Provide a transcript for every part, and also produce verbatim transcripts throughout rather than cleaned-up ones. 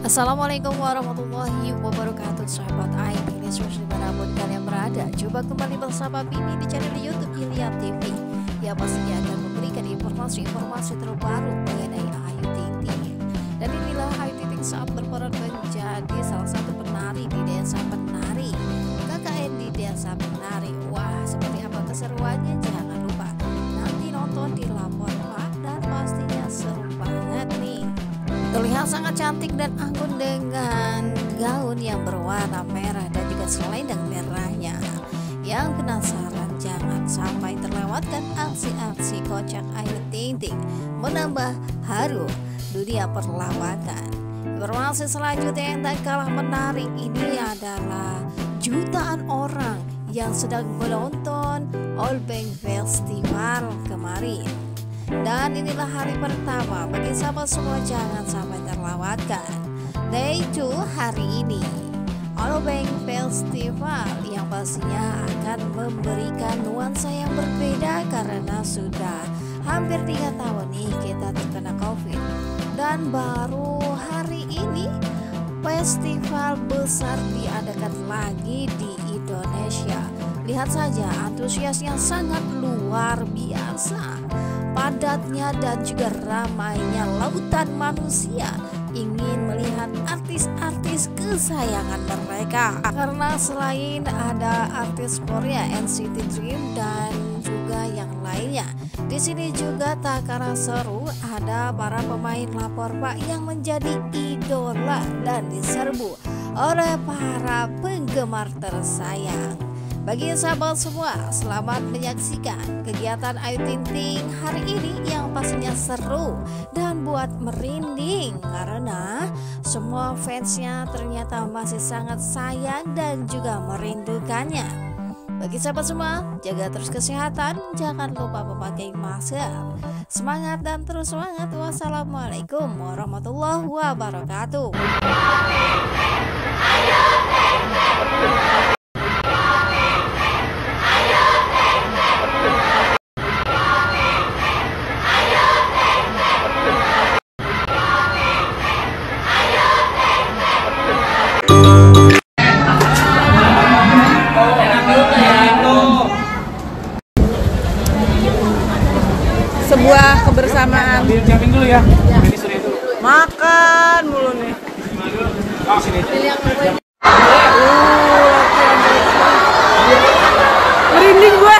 Assalamualaikum warahmatullahi wabarakatuh, sahabat I T News dimanapun kalian berada. Coba kembali bersama Bini di channel YouTube Ilya T V yang pastinya akan memberikan informasi-informasi terbaru mengenai Ayu Ting Ting. Dan inilah Ayu Ting Ting saat berperan menjadi salah satu penari di Desa Penari, K K N di Desa Penari. Wah, seperti apa keseruannya? Jangan lupa nanti nonton di Lapor Pak, dan pastinya seru banget nih. Terlihat sangat cantik dan anggun dengan gaun yang berwarna merah dan juga selendang merahnya. Yang penasaran, jangan sampai terlewatkan aksi-aksi kocak Ayu Ting Ting menambah haru dunia perlawakan. Informasi selanjutnya yang tak kalah menarik ini adalah jutaan orang yang sedang menonton Allbank Festival kemarin. Dan inilah hari pertama bagi sahabat semua, jangan sampai terlewatkan. Day dua hari ini Allbank Festival yang pastinya akan memberikan nuansa yang berbeda karena sudah hampir tiga tahun nih kita terkena COVID. Dan baru hari ini festival besar diadakan lagi di Indonesia. Lihat saja antusiasnya sangat luar biasa. Padatnya dan juga ramainya lautan manusia ingin melihat artis-artis kesayangan mereka. Karena selain ada artis Korea N C T Dream dan juga yang lainnya, di sini juga tak kalah seru ada para pemain lapor Pak yang menjadi idola dan diserbu oleh para penggemar tersayang. Bagi sahabat semua, selamat menyaksikan kegiatan Ayu Ting Ting hari ini yang pastinya seru dan buat merinding karena semua fansnya ternyata masih sangat sayang dan juga merindukannya. Bagi sahabat semua, jaga terus kesehatan, jangan lupa memakai masker. Semangat dan terus semangat. Wassalamualaikum warahmatullahi wabarakatuh. Sebuah kebersamaan. Siapin dulu ya. Ini suri dulu. Makan mulu nih. Oh, sini aja. Merinding gue.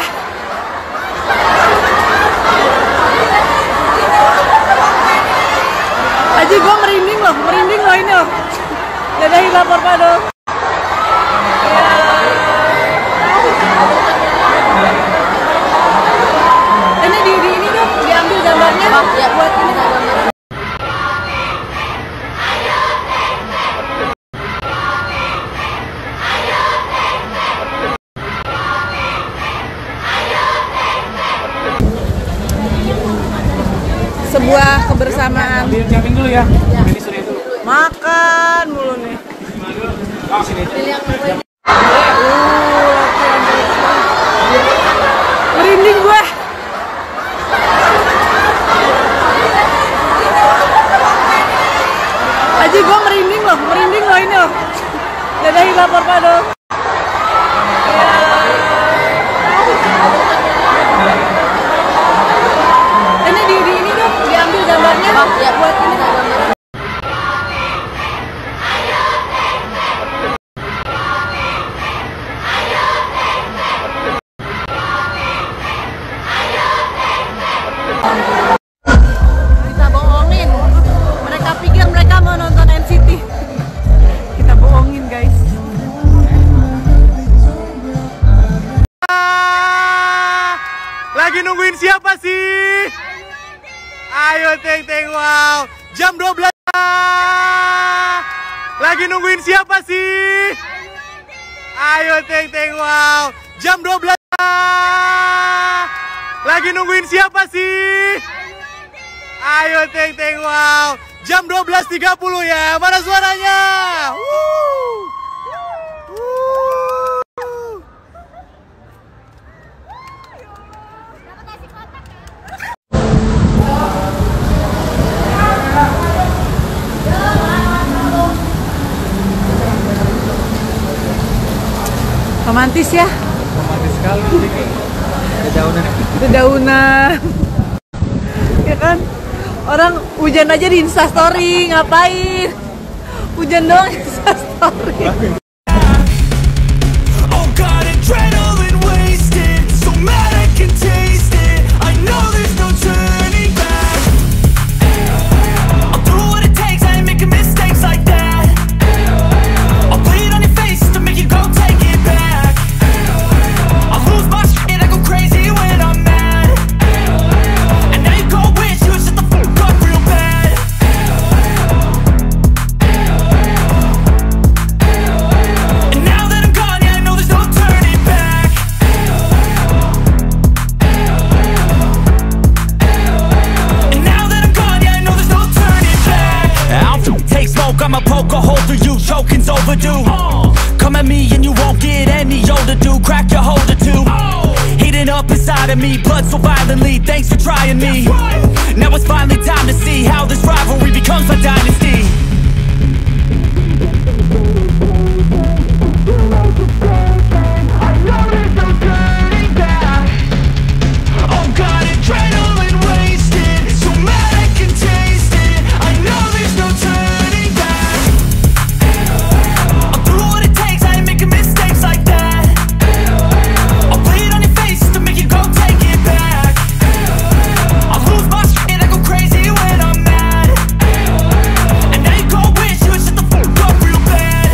Aji gue merinding loh, merinding loh ini loh. Dadah lapor Pak dong. Ya, buat ini gambar. Sebuah kebersamaan. Siapin dulu ya. Ini suri dulu. Makan mulu nih. Oh, sini aja. Merinding gue. Aji gue merinding loh, merinding loh ini loh. Dadah lapor Pak dong. Ini di, di ini dong, diambil gambarnya. Ya, buat ini gambar. Kita bohongin. Mereka pikir mereka mau nonton N C T. Kita bohongin guys. Lagi nungguin siapa sih? Ayu Ting Ting, wow. Jam dua belas. Lagi nungguin siapa sih? Ayu Ting Ting, wow. Jam dua belas. Lagi nungguin siapa sih? Ayu Ting Ting, wow. Jam dua belas tiga puluh ya. Mana suaranya? Wuh. Wuh. Romantis ya? Romantis sekali. Dedaunan. Dedaunan. Ya kan? Orang hujan aja di Instastory, ngapain? Hujan doang Instastory. Oh God, adrenaline wasted, so mad I can taste it. I know there's no turning back. I'll do what it takes, I ain't making mistakes like that. I'll bleed on your face to make you go take it back. I'll lose my shit, I go crazy when I'm mad. And now you go wish you shut the fuck up real bad. And now that I'm gone, yeah, I know there's no turning back. And now that I'm gone, yeah, I know there's no turning back. I'll f- take smoke, I'ma poke a hole through you, choking's overdue. Come at me and you won't get any older, dude. Crack your holder too. Heating up inside of me, blood so violently. Thanks for trying me. Now it's finally time to see how this rivalry becomes my dynasty. Oh God, adrenaline wasted, so mad I can taste it. I know there's no turning back. I'll do what it takes, I ain't making mistakes like that. I'll bleed on your face to make you go take it back. I'll lose my shit, I go crazy when I'm mad. And now you go wish you shut the fuck up real bad.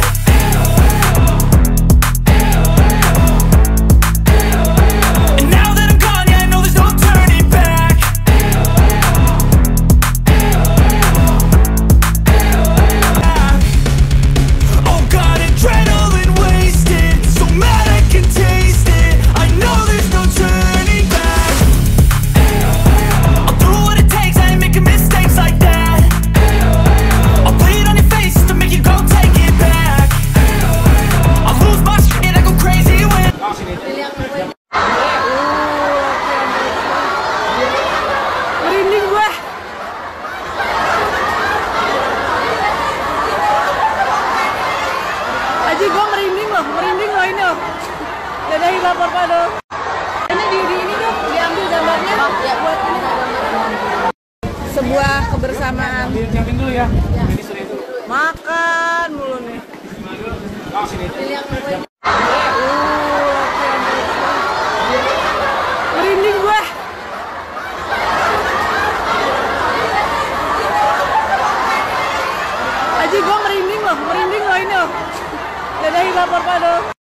And now that I'm gone, yeah, I know there's no turning back. Oh God, adrenaline wasted, so mad I can taste it. I know there's no turning back. I'll do what it takes, I ain't making mistakes like that. I'll bleed on your face to make you go take it back. I'll lose my shit, I go crazy when Merinding gua. Aji gua merinding loh, merinding loh ini loh. Dadahi lapor pado. Ini di, di ini dong, diambil gambarnya. Ya, buat ini sebuah kebersamaan. Siapin dulu ya. Ini sudah itu. Makan mulu nih. Oh, sini. Merinding gua. Aji gua merinding loh, merinding loh ini loh. Dadahi lapor pado.